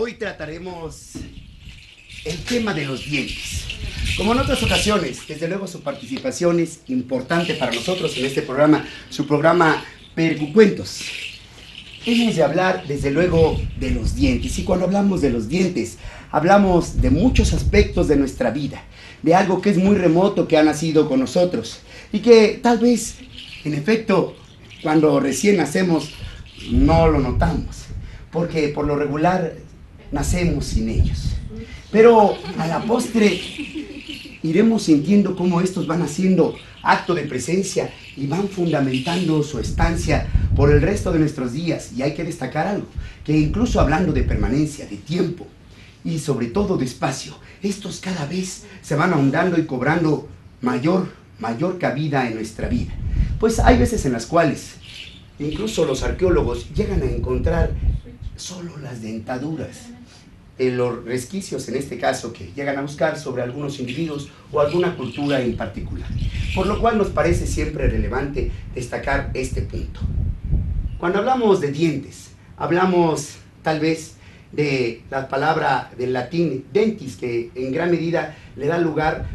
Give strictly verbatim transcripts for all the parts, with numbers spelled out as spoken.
Hoy trataremos el tema de los dientes. Como en otras ocasiones, desde luego su participación es importante para nosotros en este programa, su programa Percucuentos. Hemos de hablar desde luego de los dientes, y cuando hablamos de los dientes, hablamos de muchos aspectos de nuestra vida, de algo que es muy remoto, que ha nacido con nosotros, y que tal vez, en efecto, cuando recién nacemos, no lo notamos, porque por lo regular nacemos sin ellos. Pero a la postre iremos sintiendo cómo estos van haciendo acto de presencia y van fundamentando su estancia por el resto de nuestros días. Y hay que destacar algo, que incluso hablando de permanencia, de tiempo y sobre todo de espacio, estos cada vez se van ahondando y cobrando mayor, mayor cabida en nuestra vida. Pues hay veces en las cuales incluso los arqueólogos llegan a encontrar solo las dentaduras, eh, los resquicios en este caso que llegan a buscar sobre algunos individuos o alguna cultura en particular. Por lo cual nos parece siempre relevante destacar este punto. Cuando hablamos de dientes, hablamos tal vez de la palabra del latín dentis, que en gran medida le da lugar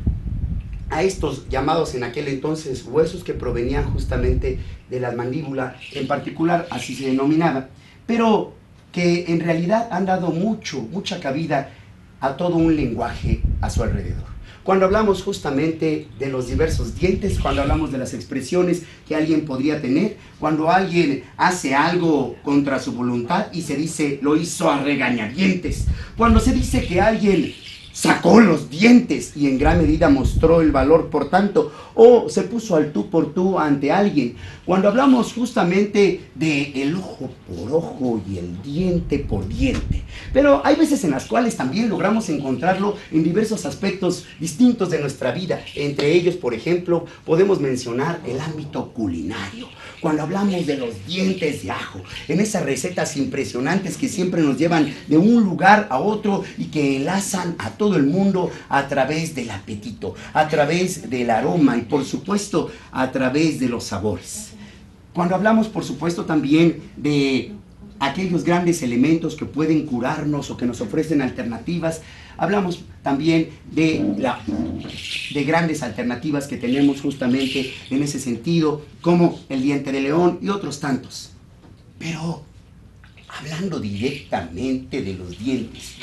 a estos llamados en aquel entonces huesos que provenían justamente de la mandíbula, en particular así se denominaba, pero que en realidad han dado mucho, mucha cabida a todo un lenguaje a su alrededor. Cuando hablamos justamente de los diversos dientes, cuando hablamos de las expresiones que alguien podría tener, cuando alguien hace algo contra su voluntad y se dice lo hizo a regañadientes, cuando se dice que alguien sacó los dientes y en gran medida mostró el valor, por tanto, o se puso al tú por tú ante alguien. Cuando hablamos justamente de el ojo por ojo y el diente por diente. Pero hay veces en las cuales también logramos encontrarlo en diversos aspectos distintos de nuestra vida. Entre ellos, por ejemplo, podemos mencionar el ámbito culinario. Cuando hablamos de los dientes de ajo, en esas recetas impresionantes que siempre nos llevan de un lugar a otro y que enlazan a todo el mundo a través del apetito, a través del aroma y por supuesto a través de los sabores. Cuando hablamos por supuesto también de aquellos grandes elementos que pueden curarnos o que nos ofrecen alternativas, hablamos también de, la, de grandes alternativas que tenemos justamente en ese sentido, como el diente de león y otros tantos. Pero hablando directamente de los dientes,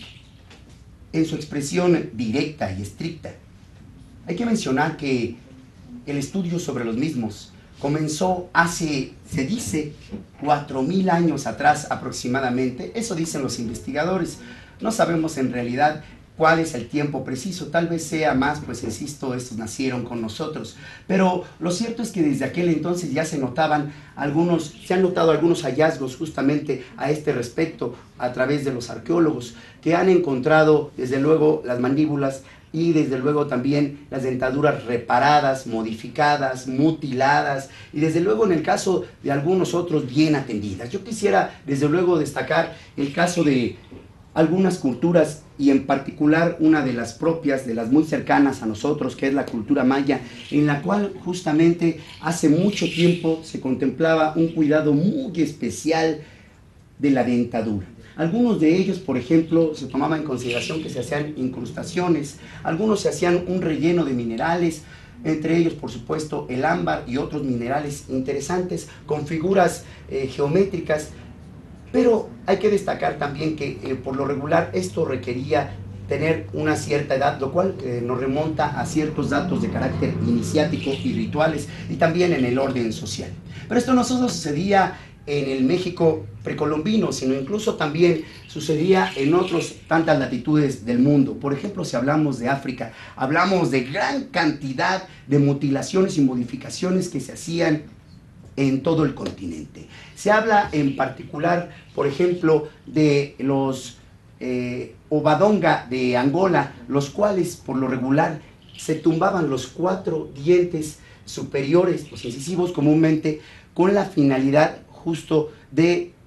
en su expresión directa y estricta, hay que mencionar que el estudio sobre los mismos comenzó hace, se dice, cuatro mil años atrás aproximadamente. Eso dicen los investigadores. No sabemos en realidad cuál es el tiempo preciso, tal vez sea más, pues insisto, estos nacieron con nosotros. Pero lo cierto es que desde aquel entonces ya se notaban algunos, se han notado algunos hallazgos justamente a este respecto a través de los arqueólogos, que han encontrado desde luego las mandíbulas y desde luego también las dentaduras reparadas, modificadas, mutiladas y desde luego en el caso de algunos otros bien atendidas. Yo quisiera desde luego destacar el caso de algunas culturas y en particular una de las propias, de las muy cercanas a nosotros, que es la cultura maya, en la cual justamente hace mucho tiempo se contemplaba un cuidado muy especial de la dentadura. Algunos de ellos, por ejemplo, se tomaba en consideración que se hacían incrustaciones, algunos se hacían un relleno de minerales, entre ellos, por supuesto, el ámbar y otros minerales interesantes con figuras eh, geométricas. Pero hay que destacar también que eh, por lo regular esto requería tener una cierta edad, lo cual eh, nos remonta a ciertos datos de carácter iniciático y rituales y también en el orden social. Pero esto no solo sucedía en el México precolombino, sino incluso también sucedía en otras tantas latitudes del mundo. Por ejemplo, si hablamos de África, hablamos de gran cantidad de mutilaciones y modificaciones que se hacían en todo el continente. Se habla en particular, por ejemplo, de los eh, Obadonga de Angola, los cuales por lo regular se tumbaban los cuatro dientes superiores, los incisivos comúnmente, con la finalidad justo de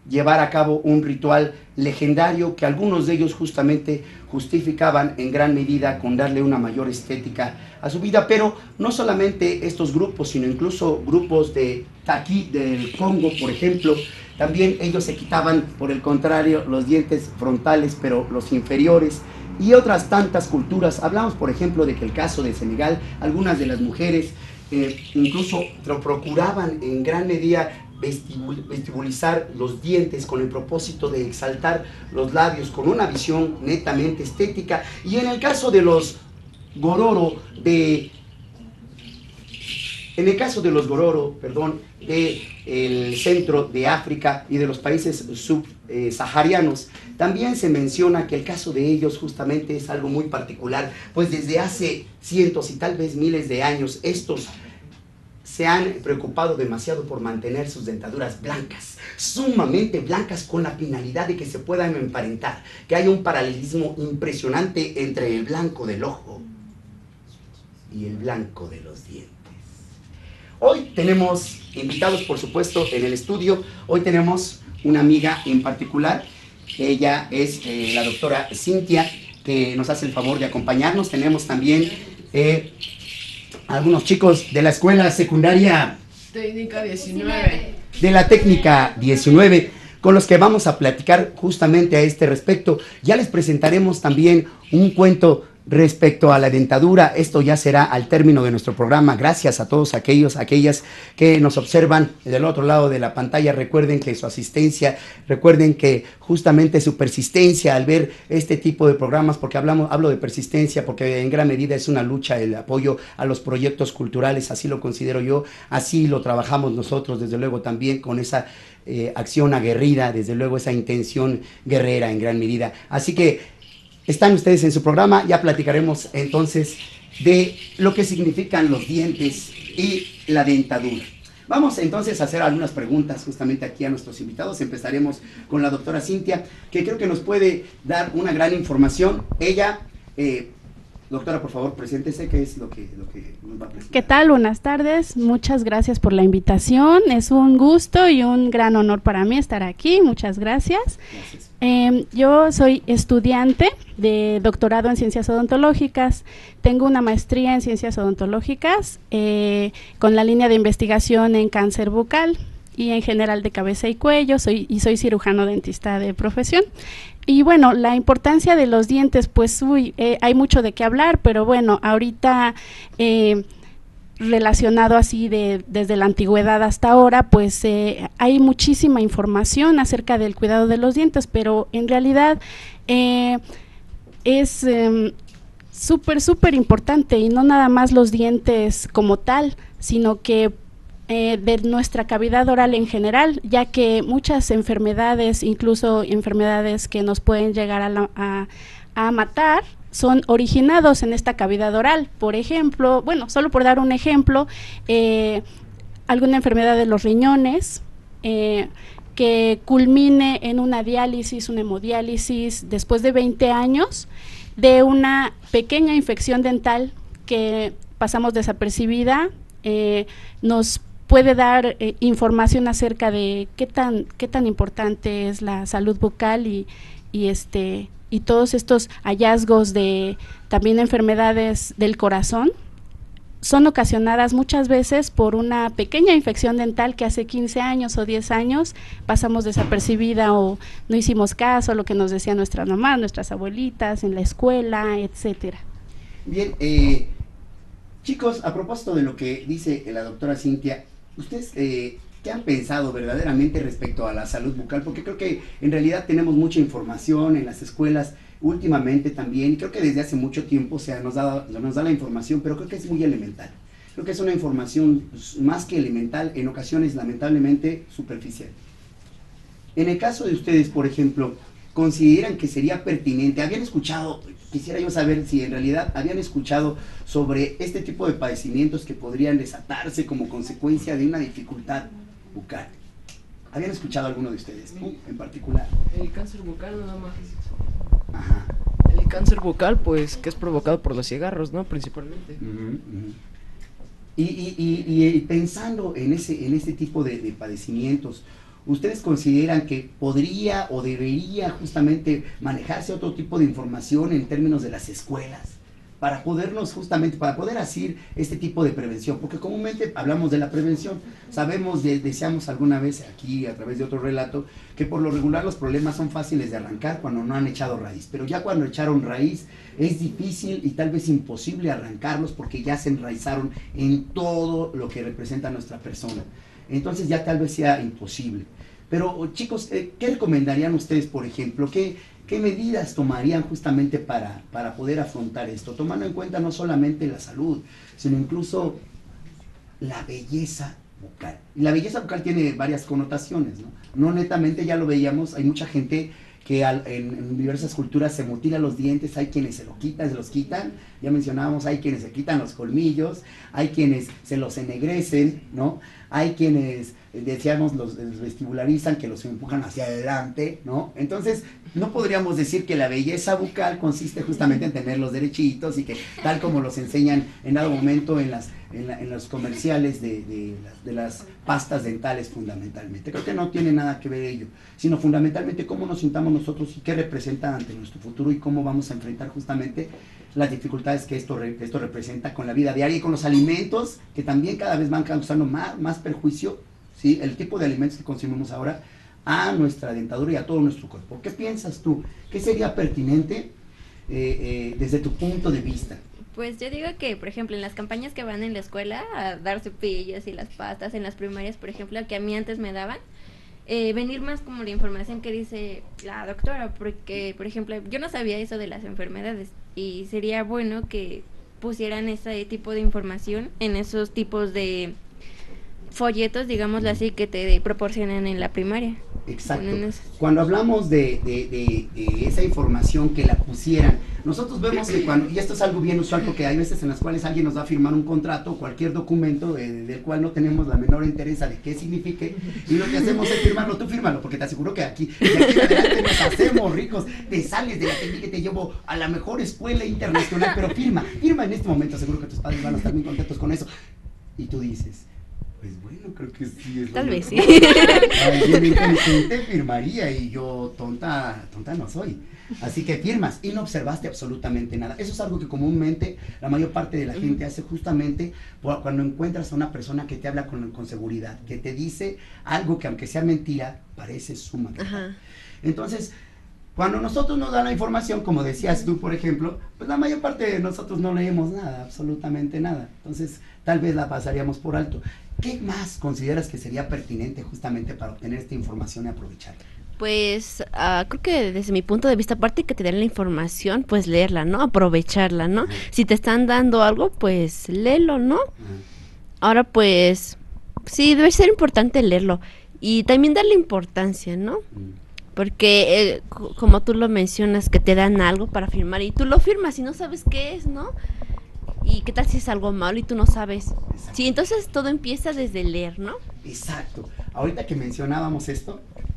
llevar a cabo un ritual legendario que algunos de ellos justamente justificaban en gran medida con darle una mayor estética a su vida, pero no solamente estos grupos, sino incluso grupos de aquí del Congo, por ejemplo, también ellos se quitaban, por el contrario, los dientes frontales, pero los inferiores, y otras tantas culturas. Hablamos, por ejemplo, de que el caso de Senegal, algunas de las mujeres eh, incluso lo procuraban en gran medida vestibulizar los dientes con el propósito de exaltar los labios con una visión netamente estética. Y en el caso de los Gororo, de en el caso de los Gororo, perdón, del centro de África y de los países subsaharianos, también se menciona que el caso de ellos justamente es algo muy particular, pues desde hace cientos y tal vez miles de años estos se han preocupado demasiado por mantener sus dentaduras blancas, sumamente blancas, con la finalidad de que se puedan emparentar, que haya un paralelismo impresionante entre el blanco del ojo y el blanco de los dientes. Hoy tenemos invitados, por supuesto, en el estudio. Hoy tenemos una amiga en particular. Ella es eh, la doctora Cintia, que nos hace el favor de acompañarnos. Tenemos también eh, algunos chicos de la escuela secundaria Técnica diecinueve. De la técnica diecinueve, con los que vamos a platicar justamente a este respecto. Ya les presentaremos también un cuento respecto a la dentadura. Esto ya será al término de nuestro programa. Gracias a todos aquellos, aquellas que nos observan del otro lado de la pantalla. Recuerden que su asistencia, recuerden que justamente su persistencia al ver este tipo de programas, porque hablamos, hablo de persistencia porque en gran medida es una lucha el apoyo a los proyectos culturales, así lo considero yo, así lo trabajamos nosotros, desde luego también con esa eh, acción aguerrida, desde luego esa intención guerrera en gran medida. Así que están ustedes en su programa. Ya platicaremos entonces de lo que significan los dientes y la dentadura. Vamos entonces a hacer algunas preguntas justamente aquí a nuestros invitados. Empezaremos con la doctora Cintia, que creo que nos puede dar una gran información. Ella, eh, doctora, por favor, preséntese, ¿qué es lo que, lo que nos va a presentar? ¿Qué tal? Buenas tardes, muchas gracias por la invitación. Es un gusto y un gran honor para mí estar aquí. Muchas gracias. Gracias. Eh, yo soy estudiante de doctorado en ciencias odontológicas. Tengo una maestría en ciencias odontológicas eh, con la línea de investigación en cáncer bucal y en general de cabeza y cuello. Soy, y soy cirujano dentista de profesión. Y bueno, la importancia de los dientes, pues uy, eh, hay mucho de qué hablar, pero bueno, ahorita eh, relacionado así de desde la antigüedad hasta ahora, pues eh, hay muchísima información acerca del cuidado de los dientes, pero en realidad eh, es eh, súper, súper importante, y no nada más los dientes como tal, sino que Eh, de nuestra cavidad oral en general, ya que muchas enfermedades, incluso enfermedades que nos pueden llegar a, la, a, a matar, son originados en esta cavidad oral. Por ejemplo, bueno, solo por dar un ejemplo, eh, alguna enfermedad de los riñones, eh, que culmine en una diálisis, una hemodiálisis, después de veinte años, de una pequeña infección dental que pasamos desapercibida, eh, nos puede dar eh, información acerca de qué tan qué tan importante es la salud bucal y, y este y todos estos hallazgos de también enfermedades del corazón son ocasionadas muchas veces por una pequeña infección dental que hace quince años o diez años pasamos desapercibida o no hicimos caso a lo que nos decían nuestras mamás, nuestras abuelitas en la escuela, etcétera. Bien, eh, chicos, a propósito de lo que dice la doctora Cintia, ¿ustedes eh, qué han pensado verdaderamente respecto a la salud bucal? Porque creo que en realidad tenemos mucha información en las escuelas últimamente también, y creo que desde hace mucho tiempo, o sea, nos da, nos da la información, pero creo que es muy elemental. Creo que es una información más que elemental, en ocasiones lamentablemente superficial. En el caso de ustedes, por ejemplo, ¿consideran que sería pertinente? ¿Habían escuchado, quisiera yo saber si en realidad habían escuchado sobre este tipo de padecimientos que podrían desatarse como consecuencia de una dificultad bucal? ¿Habían escuchado alguno de ustedes, tú en particular? El cáncer bucal nada más. Ajá. El cáncer bucal, pues, que es provocado por los cigarros, ¿no? Principalmente. Uh-huh, uh-huh. Y, y, y, y pensando en ese, en este tipo de, de padecimientos, ¿ustedes consideran que podría o debería justamente manejarse otro tipo de información en términos de las escuelas? Para podernos justamente, para poder hacer este tipo de prevención, porque comúnmente hablamos de la prevención, sabemos, de, deseamos alguna vez aquí a través de otro relato, que por lo regular los problemas son fáciles de arrancar cuando no han echado raíz, pero ya cuando echaron raíz es difícil y tal vez imposible arrancarlos porque ya se enraizaron en todo lo que representa nuestra persona, entonces ya tal vez sea imposible. Pero chicos, ¿qué recomendarían ustedes, por ejemplo? ¿Qué, qué medidas tomarían justamente para, para poder afrontar esto? Tomando en cuenta no solamente la salud, sino incluso la belleza bucal. Y la belleza bucal tiene varias connotaciones, ¿no? No netamente, ya lo veíamos, hay mucha gente que al, en, en diversas culturas se mutila los dientes, hay quienes se lo quitan, se los quitan, ya mencionábamos, hay quienes se quitan los colmillos, hay quienes se los ennegrecen, ¿no? Hay quienes, decíamos, los, los vestibularizan, que los empujan hacia adelante, ¿no? Entonces, no podríamos decir que la belleza bucal consiste justamente en tener los derechitos y que tal como los enseñan en dado momento en, las, en, la, en los comerciales de, de, las, de las pastas dentales fundamentalmente. Creo que no tiene nada que ver ello, sino fundamentalmente cómo nos sintamos nosotros y qué representa ante nuestro futuro y cómo vamos a enfrentar justamente las dificultades que esto, que esto representa con la vida diaria y con los alimentos que también cada vez van causando más, más perjuicio, ¿sí? El tipo de alimentos que consumimos ahora a nuestra dentadura y a todo nuestro cuerpo. ¿Qué piensas tú? ¿Qué sería pertinente eh, eh, desde tu punto de vista? Pues yo digo que, por ejemplo, en las campañas que van en la escuela a dar cepillos y las pastas, en las primarias, por ejemplo, que a mí antes me daban, eh, venir más como la información que dice la doctora, porque, por ejemplo, yo no sabía eso de las enfermedades y sería bueno que pusieran ese tipo de información en esos tipos de folletos, digámoslo así, que te proporcionan en la primaria. Exacto. Cuando hablamos de, de, de, de esa información que la pusieran, nosotros vemos que cuando, y esto es algo bien usual porque hay veces en las cuales alguien nos va a firmar un contrato o cualquier documento eh, del cual no tenemos la menor interés de qué signifique, y lo que hacemos es firmarlo, tú fírmalo, porque te aseguro que aquí, de aquí en adelante nos hacemos ricos, te sales de la técnica y te llevo a la mejor escuela internacional, pero firma, firma en este momento, seguro que tus padres van a estar muy contentos con eso, y tú dices, pues bueno, creo que sí es tal vez sí. Alguien inteligente firmaría y yo tonta, tonta no soy. Así que firmas y no observaste absolutamente nada. Eso es algo que comúnmente la mayor parte de la gente hace justamente cuando encuentras a una persona que te habla con, con seguridad, que te dice algo que aunque sea mentira, parece suma verdad. Entonces, cuando nosotros nos dan la información, como decías tú, por ejemplo, pues la mayor parte de nosotros no leemos nada, absolutamente nada. Entonces, tal vez la pasaríamos por alto. ¿Qué más consideras que sería pertinente justamente para obtener esta información y aprovecharla? Pues uh, creo que desde mi punto de vista, aparte que te den la información, pues leerla, ¿no? Aprovecharla, ¿no? Uh-huh. Si te están dando algo, pues léelo, ¿no? Uh-huh. Ahora pues, sí, debe ser importante leerlo y también darle importancia, ¿no? Uh-huh. Porque eh, c- como tú lo mencionas, que te dan algo para firmar y tú lo firmas y no sabes qué es, ¿no? ¿Y qué tal si es algo malo y tú no sabes? Exacto. Sí, entonces todo empieza desde leer, ¿no? Exacto. Ahorita que mencionábamos esto,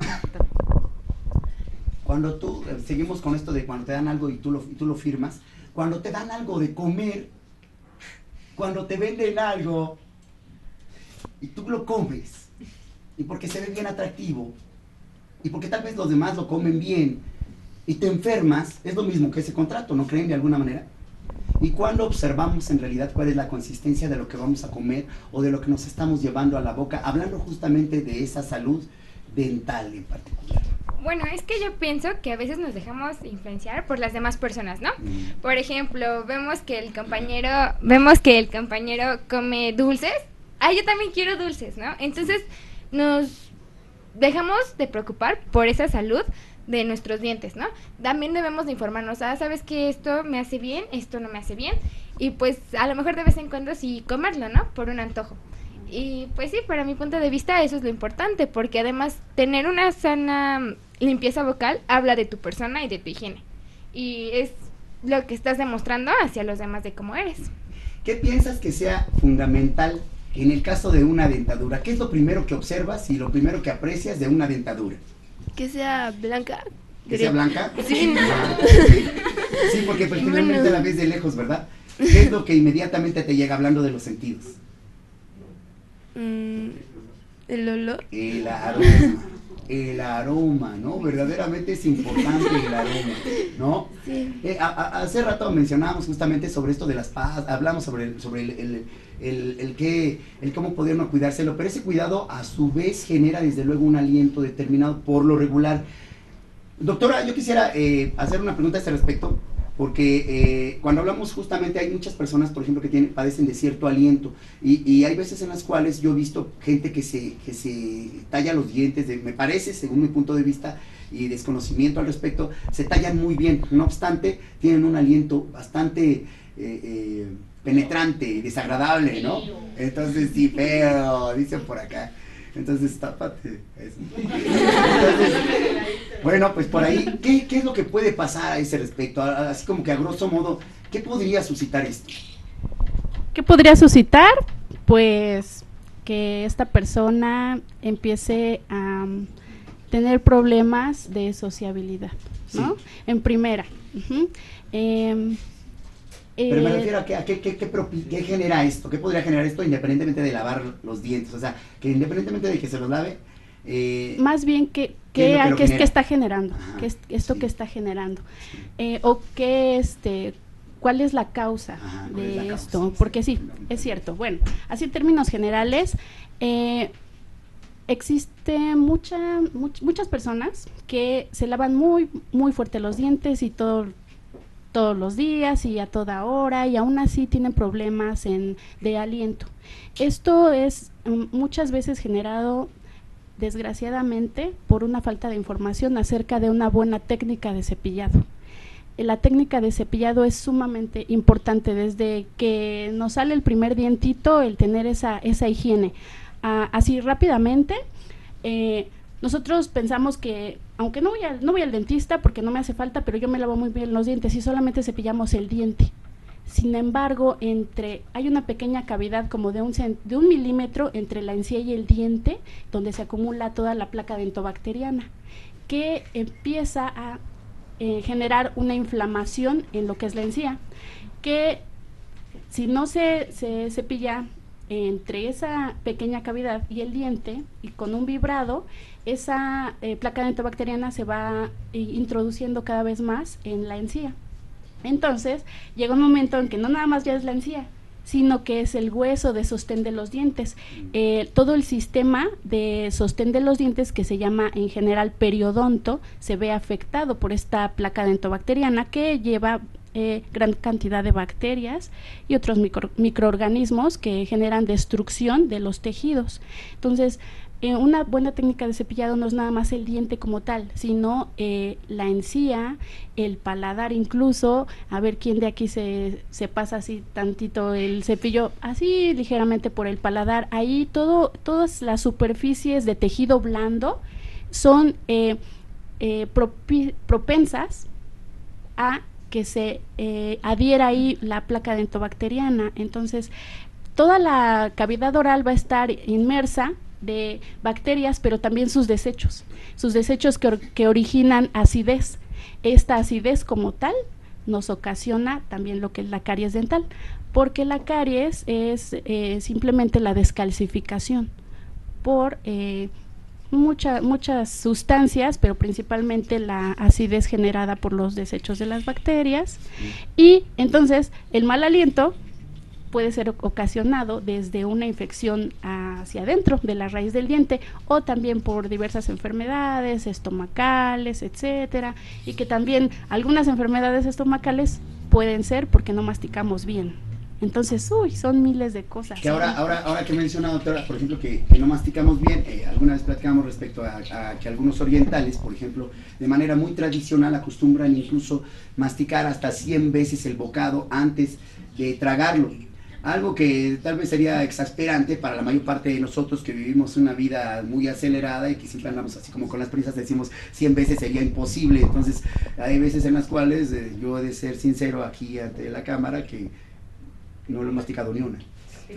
cuando tú, eh, seguimos con esto de cuando te dan algo y tú, lo, y tú lo firmas, cuando te dan algo de comer, cuando te venden algo y tú lo comes, y porque se ve bien atractivo, y porque tal vez los demás lo comen bien, y te enfermas, es lo mismo que ese contrato, ¿no creen de alguna manera? Y cuando observamos en realidad cuál es la consistencia de lo que vamos a comer o de lo que nos estamos llevando a la boca, hablando justamente de esa salud dental en particular. Bueno, es que yo pienso que a veces nos dejamos influenciar por las demás personas, ¿no? Mm. Por ejemplo, vemos que el compañero, vemos que el compañero come dulces, ah, yo también quiero dulces, ¿no? Entonces nos dejamos de preocupar por esa salud de nuestros dientes, ¿no? También debemos de informarnos, ah, sabes que esto me hace bien, esto no me hace bien, y pues a lo mejor de vez en cuando sí comerlo, ¿no? Por un antojo. Y pues sí, para mi punto de vista eso es lo importante, porque además tener una sana limpieza vocal habla de tu persona y de tu higiene, y es lo que estás demostrando hacia los demás de cómo eres. ¿Qué piensas que sea fundamental en el caso de una dentadura? ¿Qué es lo primero que observas y lo primero que aprecias de una dentadura? Que sea blanca. ¿Que sea blanca? Sí. Ah, sí. Sí, porque particularmente bueno. La ves de lejos, ¿verdad? ¿Qué es lo que inmediatamente te llega hablando de los sentidos? Mm, el olor. El aroma. el aroma, ¿no? Verdaderamente es importante el aroma, ¿no? Sí. Eh, a, a, hace rato mencionábamos justamente sobre esto de las pastas, hablamos sobre el, sobre el, el, el, el, que, el cómo poder no cuidárselo, pero ese cuidado a su vez genera desde luego un aliento determinado por lo regular. Doctora, yo quisiera eh, hacer una pregunta a este respecto, porque eh, cuando hablamos justamente hay muchas personas, por ejemplo, que tienen, padecen de cierto aliento, y, y hay veces en las cuales yo he visto gente que se, que se talla los dientes, de, me parece, según mi punto de vista y desconocimiento al respecto, se tallan muy bien, no obstante, tienen un aliento bastante eh, eh, penetrante, desagradable, ¿no? Entonces, sí, feo, dicen por acá. Entonces, tápate. Entonces, bueno, pues por ahí, ¿qué, ¿qué es lo que puede pasar a ese respecto? Así como que a grosso modo, ¿qué podría suscitar esto? ¿Qué podría suscitar? Pues que esta persona empiece a um, tener problemas de sociabilidad, ¿no? Sí. En primera. Uh-huh. eh, Pero me Eh, refiero a, que, a qué, qué, qué, propi- qué genera esto, qué podría generar esto independientemente de lavar los dientes, o sea, que independientemente de que se los lave, eh, más bien que, ¿qué es que, lo que lo que, es- genera? que está generando, Ajá, que es, esto sí. que está generando, eh, o que este, cuál es la causa Ajá, ¿cuál de es la causa? esto, Sí, porque sí, fundamental. es cierto. Bueno, así en términos generales, eh, existe mucha, much- muchas personas que se lavan muy, muy fuerte los dientes y todo todos los días y a toda hora, y aún así tienen problemas en, de aliento. Esto es um, muchas veces generado, desgraciadamente, por una falta de información acerca de una buena técnica de cepillado. La técnica de cepillado es sumamente importante, desde que nos sale el primer dientito, el tener esa, esa higiene. Ah, así rápidamente, eh, nosotros pensamos que, aunque no voy, al, no voy al dentista porque no me hace falta, pero yo me lavo muy bien los dientes y solamente cepillamos el diente. Sin embargo, entre hay una pequeña cavidad como de un, de un milímetro entre la encía y el diente, donde se acumula toda la placa dentobacteriana, que empieza a eh, generar una inflamación en lo que es la encía, que si no se, se cepilla entre esa pequeña cavidad y el diente, y con un vibrado, esa eh, placa dentobacteriana se va eh, introduciendo cada vez más en la encía. Entonces, llega un momento en que no nada más ya es la encía, sino que es el hueso de sostén de los dientes. Eh, todo el sistema de sostén de los dientes, que se llama en general periodonto, se ve afectado por esta placa dentobacteriana que lleva Eh, gran cantidad de bacterias y otros micro, microorganismos que generan destrucción de los tejidos. Entonces, eh, una buena técnica de cepillado no es nada más el diente como tal, sino eh, la encía, el paladar incluso. A ver quién de aquí se, se pasa así tantito el cepillo, así ligeramente por el paladar. Ahí todo, todas las superficies de tejido blando son eh, eh, propi, propensas a que se eh, adhiera ahí la placa dentobacteriana. Entonces, toda la cavidad oral va a estar inmersa de bacterias, pero también sus desechos, sus desechos que, or que originan acidez. Esta acidez como tal nos ocasiona también lo que es la caries dental, porque la caries es eh, simplemente la descalcificación por eh, Mucha, muchas sustancias, pero principalmente la acidez generada por los desechos de las bacterias. Y entonces el mal aliento puede ser ocasionado desde una infección hacia adentro de la raíz del diente, o también por diversas enfermedades estomacales, etcétera, y que también algunas enfermedades estomacales pueden ser porque no masticamos bien. Entonces, uy, son miles de cosas. Que ahora, ahora, ahora que menciona, doctora, por ejemplo, que, que no masticamos bien, eh, alguna vez platicamos respecto a, a que algunos orientales, por ejemplo, de manera muy tradicional acostumbran incluso masticar hasta cien veces el bocado antes de tragarlo. Algo que tal vez sería exasperante para la mayor parte de nosotros que vivimos una vida muy acelerada y que siempre andamos así como con las prisas, decimos cien veces sería imposible. Entonces, hay veces en las cuales eh, yo he de ser sincero aquí ante la cámara que no lo he masticado ni una.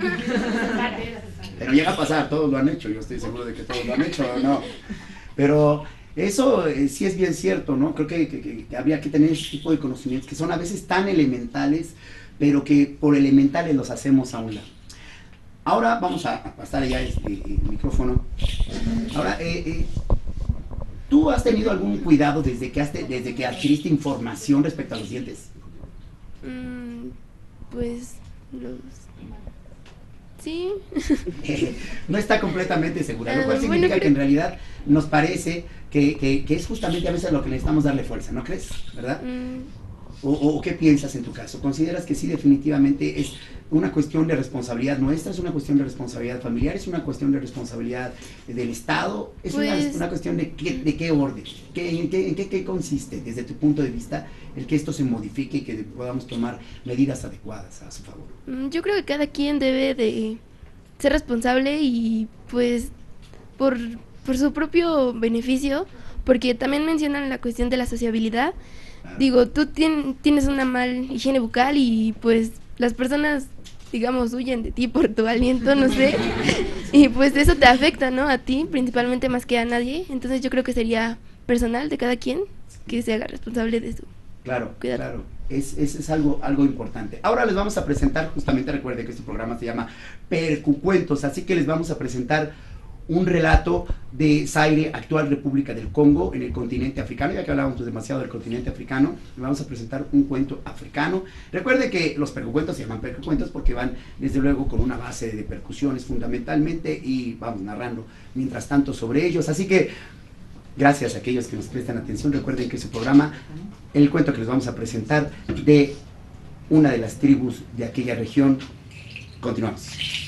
Pero llega a pasar, todos lo han hecho, yo estoy seguro de que todos lo han hecho, ¿no? Pero eso eh, sí es bien cierto, ¿no? Creo que, que, que habría que tener ese tipo de conocimientos que son a veces tan elementales, pero que por elementales los hacemos a un lado. Ahora vamos a, a pasar ya este el micrófono. Ahora, eh, eh, ¿Tú has tenido algún cuidado desde que, has te- desde que adquiriste información respecto a los dientes? Mm, pues los... Sí. Eh, no está completamente segura, lo Ah, cual bueno, significa creo- que en realidad nos parece que, que, que es justamente a veces lo que necesitamos darle fuerza, ¿no crees? ¿Verdad? Mm, ¿O, o, o qué piensas en tu caso? ¿Consideras que sí definitivamente es una cuestión de responsabilidad nuestra, es una cuestión de responsabilidad familiar, es una cuestión de responsabilidad del Estado? ¿Es una, Pues- una cuestión de qué, de qué orden? ¿Qué, en, qué, ¿En qué, qué consiste desde tu punto de vista el que esto se modifique y que podamos tomar medidas adecuadas a su favor? Mm, Yo creo que cada quien debe de ser responsable y pues por, por su propio beneficio, porque también mencionan la cuestión de la sociabilidad. Digo, tú tien- tienes una mal higiene bucal y pues las personas, digamos, huyen de ti por tu aliento, no sé, y pues eso te afecta, ¿no? A ti, principalmente más que a nadie. Entonces yo creo que sería personal de cada quien que se haga responsable de su... Claro, Cuidado. claro, es, es, es algo, algo importante. Ahora les vamos a presentar, justamente recuerden que este programa se llama Percucuentos, así que les vamos a presentar un relato de Zaire, actual República del Congo, en el continente africano. Ya que hablábamos demasiado del continente africano, les vamos a presentar un cuento africano. Recuerde que los percucuentos se llaman percucuentos porque van desde luego con una base de percusiones fundamentalmente y vamos narrando mientras tanto sobre ellos, así que gracias a aquellos que nos prestan atención. Recuerden que su programa, el cuento que les vamos a presentar de una de las tribus de aquella región. Continuamos.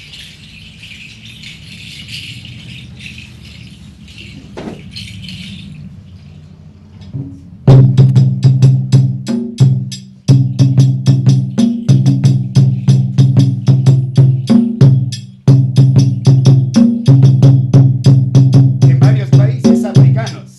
En varios países africanos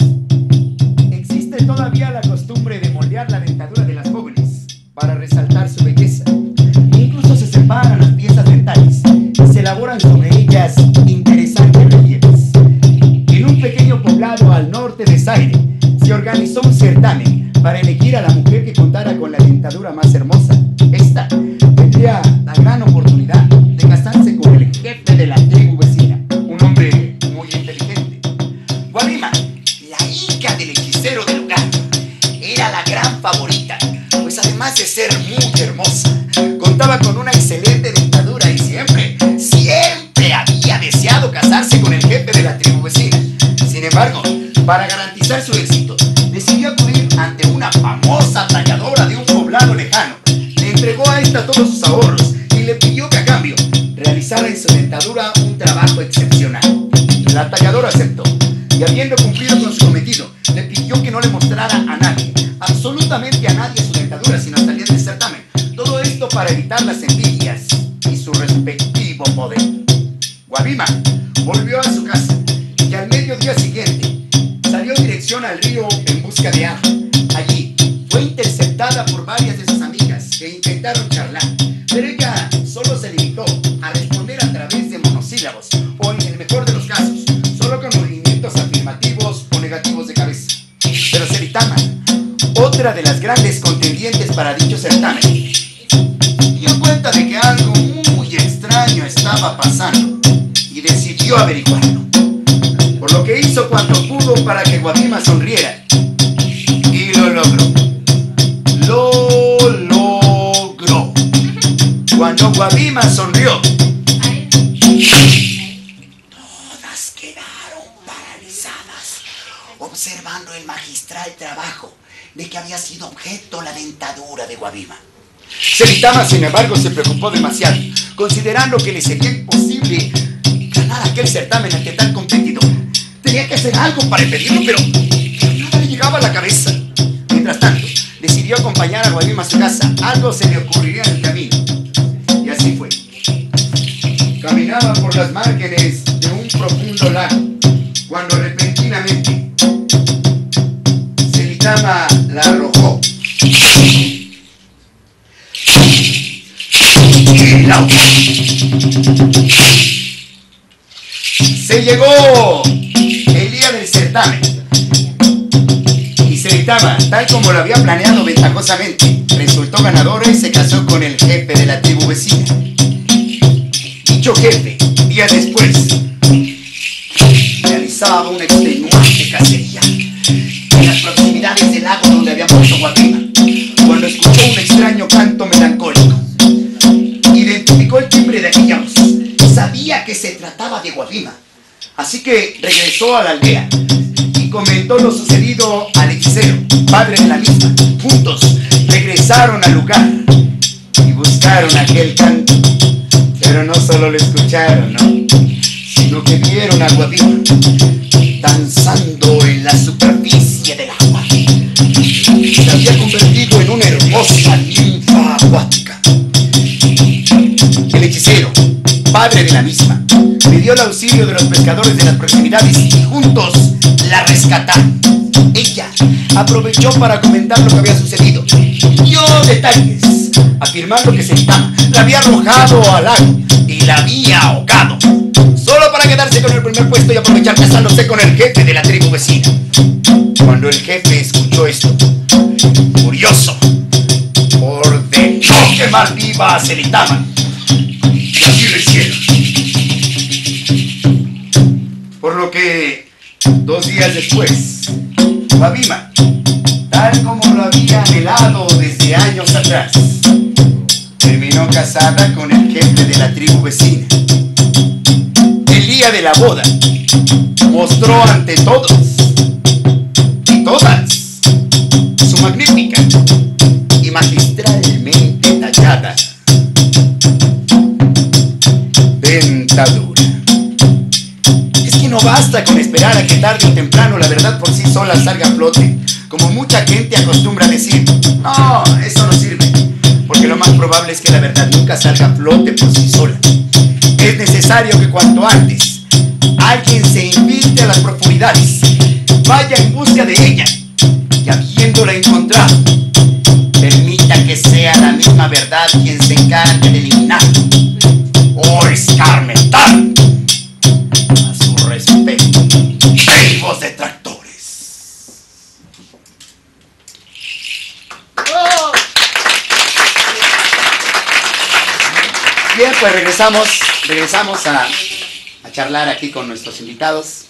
existe todavía la costumbre de moldear la dentadura de las jóvenes para resaltar su belleza. Incluso se separan las piezas dentales y se elaboran sobre ellas interesantes relieves. En un pequeño poblado al norte de Zaire se organizó un certamen para elegir a la mujer que contara con la dentadura más hermosa. Esta tendría la gran oportunidad de casarse con el jefe de la tribu vecina, un hombre muy inteligente. Guamima, la hija del hechicero del lugar, era la gran favorita, pues además de ser muy hermosa, contaba con una excelente dentadura y siempre, siempre había deseado casarse con el jefe de la tribu vecina. Sin embargo, para garantizar su éxito, decidió acudir ante una famosa talladora de un poblado lejano. Le entregó a esta todos sus ahorros y le pidió que a cambio realizara en su dentadura un trabajo excepcional. La talladora aceptó y habiendo cumplido con su cometido, le pidió que no le mostrara a nadie, absolutamente a nadie, su dentadura, sino hasta el día del certamen. Todo esto para evitar las envidias y su respectivo poder. Guamima volvió a su casa y al mediodía siguiente salió en dirección al río en busca de agua. Allí fue interceptada por varias de sus amigas que intentaron charlar, pero ella solo se limitó a responder a través de monosílabos, o en el mejor de los casos, solo con movimientos afirmativos o negativos de cabeza. Pero Seritama, otra de las grandes contendientes para dicho certamen, dio cuenta de que algo muy extraño estaba pasando y decidió averiguarlo, por lo que hizo cuanto pudo para que Guamima sonriera y lo logró. Lo logró. Cuando Guamima sonrió, todas quedaron paralizadas, observando el magistral trabajo de que había sido objeto la dentadura de Guamima. Seritama, sin embargo, se preocupó demasiado, considerando que le sería imposible ganar aquel certamen ante tal competidor. Tenía que hacer algo para impedirlo, pero nada le llegaba a la cabeza. Mientras tanto, decidió acompañar a Guamima a su casa. Algo se le ocurriría en el camino. Y así fue. Caminaba por las márgenes de un profundo lago, cuando repentinamente Seritama la arrojó. Y la ahogó. Se llegó el día del certamen y Seritama, tal como lo había planeado ventajosamente, resultó ganadora y se casó con el jefe de la tribu vecina. Dicho jefe, días después, realizaba una extenuante cacería extraño canto melancólico. Identificó el timbre de aquella voz. Sabía que se trataba de Guavima. Así que regresó a la aldea y comentó lo sucedido al hechicero, padre de la misma. Juntos regresaron al lugar y buscaron aquel canto. Pero no solo lo escucharon, ¿no?, sino que vieron a Guavima danzando en la superficie del agua. Se había convertido en una hermosa ninfa acuática. El hechicero, padre de la misma, pidió el auxilio de los pescadores de las proximidades y juntos la rescataron. Ella aprovechó para comentar lo que había sucedido. Dio detalles, afirmando que Celitama la había arrojado al lago y la había ahogado, solo para quedarse con el primer puesto y aprovechar casándose con el jefe de la tribu vecina. Cuando el jefe escuchó esto, furioso, ordenó quemar viva a Celitama. Y así lo hicieron. Por lo que, dos días después, Guavima, tal como lo había anhelado desde años atrás, terminó casada con el jefe de la tribu vecina. El día de la boda, mostró ante todos y todas su magnífica y magistralmente tallada dentadura. Es que no basta con esperar a que tarde o temprano la verdad por sí sola salga a flote, como mucha gente acostumbra a decir. No, eso no sirve, porque lo más probable es que la verdad nunca salga a flote por sí sola. Es necesario que cuanto antes alguien se infiltre a las profundidades, vaya en busca de ella, y habiéndola encontrado, permita que sea la misma verdad quien se encargue de eliminar o escarmentar a su respectivos detractores. ¡Oh! Bien, pues regresamos, regresamos a, a charlar aquí con nuestros invitados.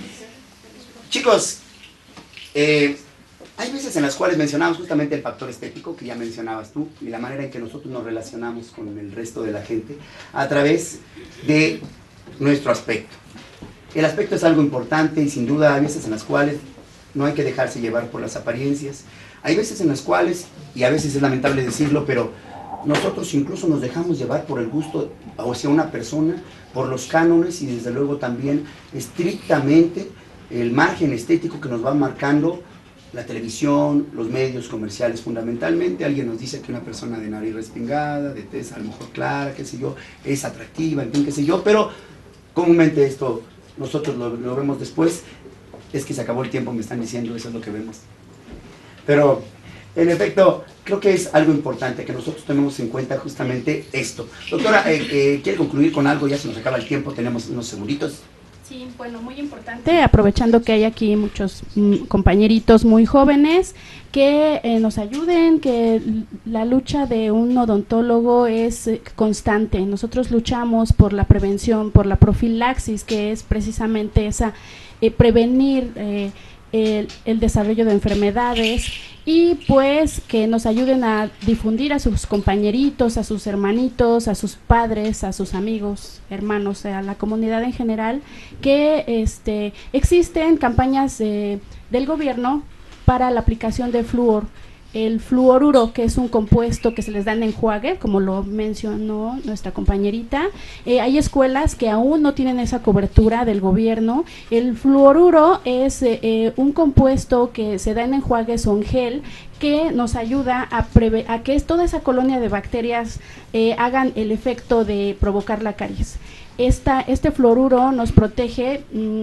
Chicos, eh, hay veces en las cuales mencionamos justamente el factor estético que ya mencionabas tú y la manera en que nosotros nos relacionamos con el resto de la gente a través de nuestro aspecto. El aspecto es algo importante y sin duda hay veces en las cuales no hay que dejarse llevar por las apariencias. Hay veces en las cuales, y a veces es lamentable decirlo, pero nosotros incluso nos dejamos llevar por el gusto hacia una persona, por los cánones y desde luego también estrictamente el margen estético que nos va marcando la televisión, los medios comerciales fundamentalmente. Alguien nos dice que una persona de nariz respingada, de tez a lo mejor clara, qué sé yo, es atractiva, en fin, qué sé yo, pero comúnmente esto nosotros lo, lo vemos después. Es que se acabó el tiempo, me están diciendo, eso es lo que vemos. Pero, en efecto, creo que es algo importante que nosotros tenemos en cuenta justamente esto. Doctora, eh, eh, ¿quiere concluir con algo? Ya se nos acaba el tiempo, tenemos unos segunditos. Sí, bueno, muy importante, aprovechando que hay aquí muchos mm, compañeritos muy jóvenes, que eh, nos ayuden, que la lucha de un odontólogo es eh, constante. Nosotros luchamos por la prevención, por la profilaxis, que es precisamente esa, eh, prevenir eh, el, el desarrollo de enfermedades, y pues que nos ayuden a difundir a sus compañeritos, a sus hermanitos, a sus padres, a sus amigos, hermanos, a la comunidad en general, que este, existen campañas eh, del gobierno para la aplicación de flúor. El fluoruro, que es un compuesto que se les da en enjuague, como lo mencionó nuestra compañerita. Eh, hay escuelas que aún no tienen esa cobertura del gobierno. El fluoruro es eh, un compuesto que se da en enjuagues o en gel, que nos ayuda a, preve a que toda esa colonia de bacterias eh, hagan el efecto de provocar la caries. Esta, este fluoruro nos protege, mmm,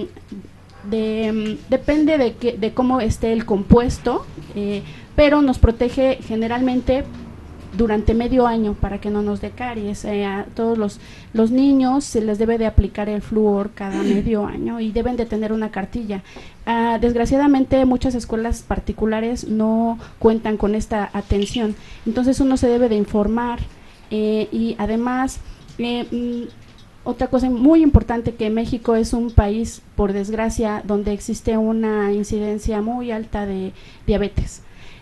de, depende de, que, de cómo esté el compuesto, eh, pero nos protege generalmente durante medio año para que no nos dé caries. Eh, a todos los, los niños se les debe de aplicar el flúor cada medio año y deben de tener una cartilla. Uh, desgraciadamente muchas escuelas particulares no cuentan con esta atención, entonces uno se debe de informar eh, y además eh, mm, otra cosa muy importante, que México es un país, por desgracia, donde existe una incidencia muy alta de diabetes.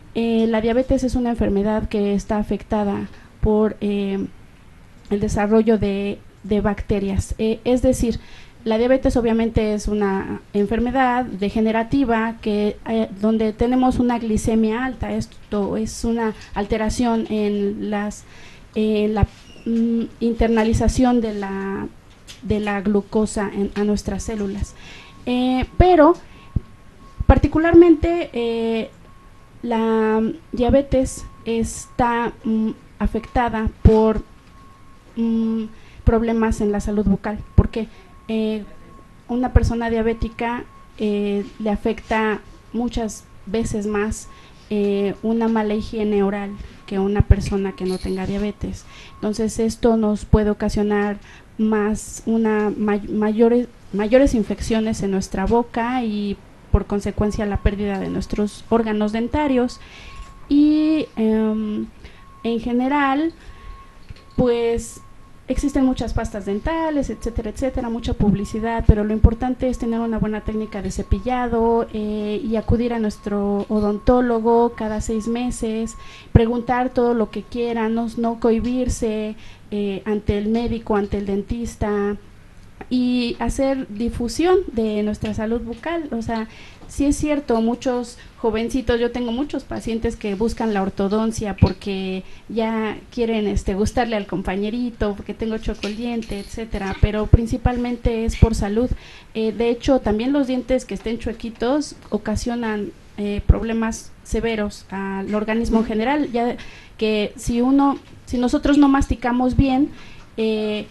Eh, la diabetes es una enfermedad que está afectada por eh, el desarrollo de, de bacterias. Eh, es decir, la diabetes obviamente es una enfermedad degenerativa que eh, donde tenemos una glicemia alta. Esto es una alteración en las en la mm, internalización de la de la glucosa en, a nuestras células. Eh, pero particularmente eh, la diabetes está mm, afectada por mm, problemas en la salud bucal. ¿Por qué? Eh, una persona diabética eh, le afecta muchas veces más eh, una mala higiene oral que una persona que no tenga diabetes. Entonces esto nos puede ocasionar más una may mayores, mayores infecciones en nuestra boca y por consecuencia la pérdida de nuestros órganos dentarios y eh, en general pues existen muchas pastas dentales, etcétera, etcétera, mucha publicidad, pero lo importante es tener una buena técnica de cepillado eh, y acudir a nuestro odontólogo cada seis meses, preguntar todo lo que quieran, no, no cohibirse eh, ante el médico, ante el dentista y hacer difusión de nuestra salud bucal. O sea, sí es cierto, muchos jovencitos, yo tengo muchos pacientes que buscan la ortodoncia porque ya quieren este gustarle al compañerito, porque tengo choco el diente, etcétera, pero principalmente es por salud. Eh, de hecho, también los dientes que estén chuequitos ocasionan eh, problemas severos al organismo en general, ya que si uno, si nosotros no masticamos bien, eh,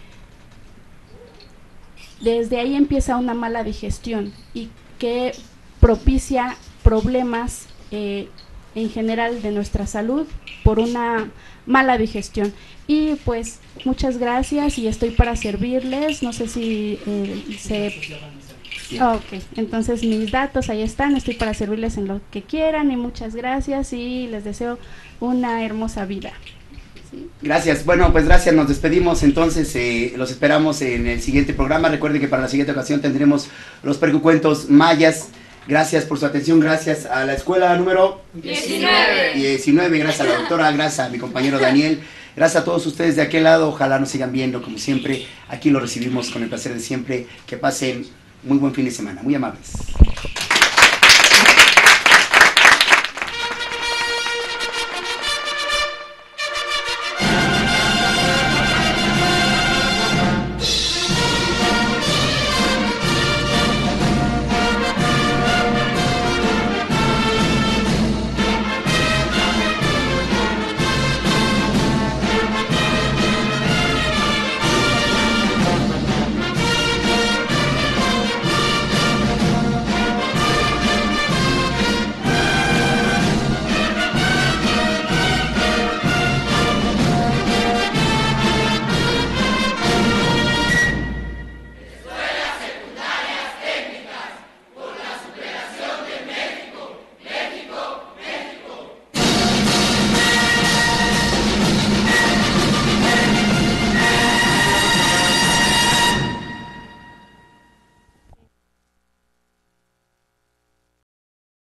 desde ahí empieza una mala digestión y que propicia problemas eh, en general de nuestra salud por una mala digestión. Y pues muchas gracias y estoy para servirles. No sé si eh, se... Oh, ok, entonces mis datos ahí están, estoy para servirles en lo que quieran y muchas gracias y les deseo una hermosa vida. Gracias, bueno pues gracias, nos despedimos entonces, eh, los esperamos en el siguiente programa. Recuerden que para la siguiente ocasión tendremos los percucuentos mayas. Gracias por su atención, gracias a la escuela número diecinueve. diecinueve, gracias a la doctora, gracias a mi compañero Daniel, gracias a todos ustedes de aquel lado, ojalá nos sigan viendo como siempre, aquí lo recibimos con el placer de siempre, que pasen muy buen fin de semana, muy amables.